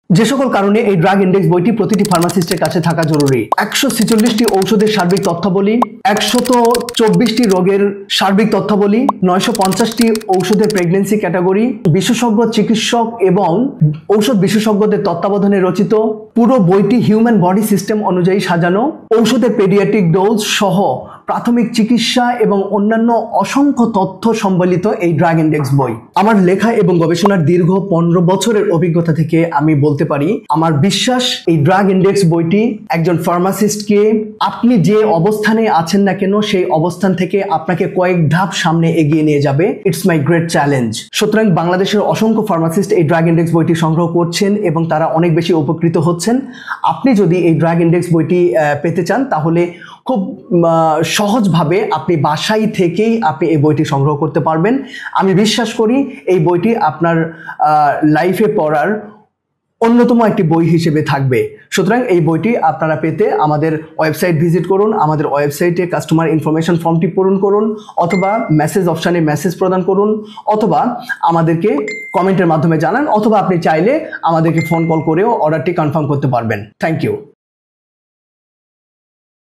যে সকল কারণে এই ড্রাগ ইন্ডেক্স বইটি প্রতিটি ফার্মাসিস্টের কাছে থাকা জরুরি। 146টি ঔষধের সার্বিক তথ্যাবলী, 124টি রোগের সার্বিক তথ্যাবলী, 950টি ঔষধের প্রেগন্যান্সি ক্যাটাগরি, বিশেষজ্ঞ চিকিৎসক এবং ঔষধ বিশেষজ্ঞদের তত্ত্বাবধানে রচিত। পুরো বইটি হিউম্যান বডি সিস্টেম অনুযায়ী সাজানো। ঔষধের পেডিয়াট্রিক ডোজ সহ প্রাথমিক চিকিৎসা এবং অন্যান্য অসংখ্য তথ্য সম্বলিত এই ড্রাগ ইন্ডেক্স বই। আমার লেখা এবং গবেষণার দীর্ঘ 15 বছরের অভিজ্ঞতা থেকে আমি বলতে পারি, আমার বিশ্বাস এই ড্রাগ ইন্ডেক্স বইটি একজন ফার্মাসিস্টকে আপনি যে অবস্থানে আছেন না কেন সেই অবস্থান থেকে আপনাকে কয়েক ধাপ সামনে এগিয়ে নিয়ে যাবে। It's my great challenge. সুতরাং বাংলাদেশের অসংখ্য ফার্মাসিস্ট এই ড্রাগ ইন্ডেক্স বইটি সংগ্রহ করছেন এবং তারা অনেক বেশি উপকৃত হচ্ছেন। আপনি যদি এই ড্রাগ ইন্ডেক্স বইটি পেতে চান তাহলে খুব সহজভাবে আপনি বাসায় থেকেই আপনি এই বইটি সংগ্রহ করতে পারবেন। আমি বিশ্বাস করি এই বইটি আপনার লাইফে পড়ার অন্যতম একটি বই হিসেবে থাকবে। সুতরাং এই বইটি আপনারা পেতে আমাদের ওয়েবসাইট ভিজিট করুন, আমাদের ওয়েবসাইটে কাস্টমার ইনফরমেশন ফর্মটি পূরণ করুন, অথবা মেসেজ অপশানে মেসেজ প্রদান করুন, অথবা আমাদেরকে কমেন্টের মাধ্যমে জানান, অথবা আপনি চাইলে আমাদেরকে ফোন কল করেও অর্ডারটি কনফার্ম করতে পারবেন। Thank you.